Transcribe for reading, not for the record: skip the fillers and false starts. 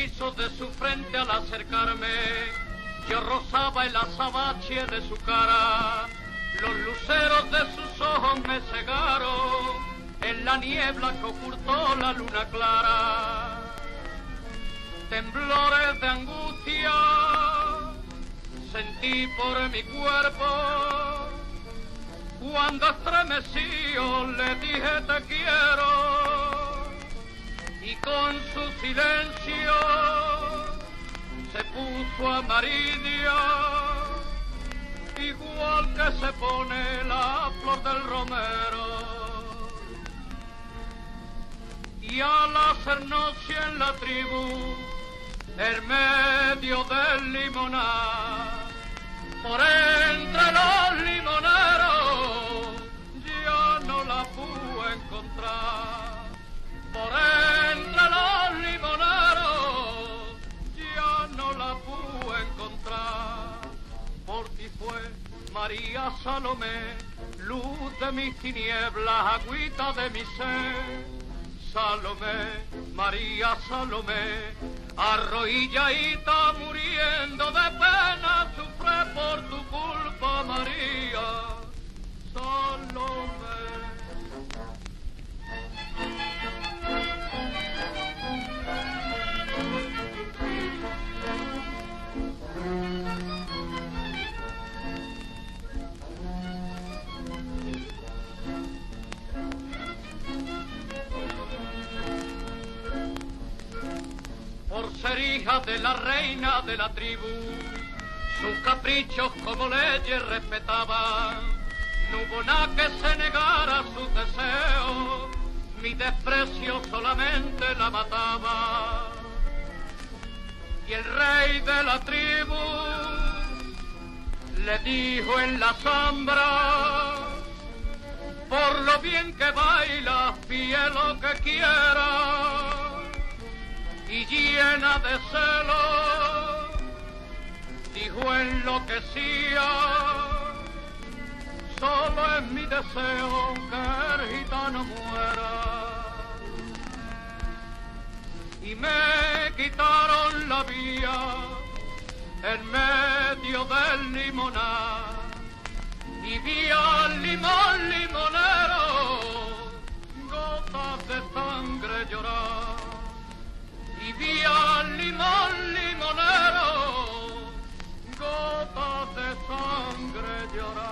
rizos de su frente al acercarme, yo rozaba el azabache de su cara. Los luceros de sus ojos me cegaron en la niebla que ocultó la luna clara. Temblores de angustia sentí por mi cuerpo, cuando estremeció le dije te quiero, y con su silencio se puso amarillo, igual que se pone la flor del romero. Y al hacer noche en la tribu, en medio del limonar, por entre los limoneros, ya no la pude encontrar. Por entre los limoneros, ya no la pude encontrar. Por ti fue María Salomé, luz de mis tinieblas, agüita de mi sed. Salomé, María Salomé, arrodilladita muriendo de pena, sufre por tu culpa, María Salomé. Por ser hija de la reina de la tribu, sus caprichos como leyes respetaba. No hubo nada que se negara a sus deseos, mi desprecio solamente la mataba. Y el rey de la tribu le dijo en la sombra, por lo bien que bailas, pide lo que quieras. Y llena de celo, dijo enloquecía, solo es mi deseo que el gitano muera. Y me quitaron la vía en medio del limonar, y vi al limón limonero gotas de sangre llorar. Y vi al limón limonero gotas de sangre llorar.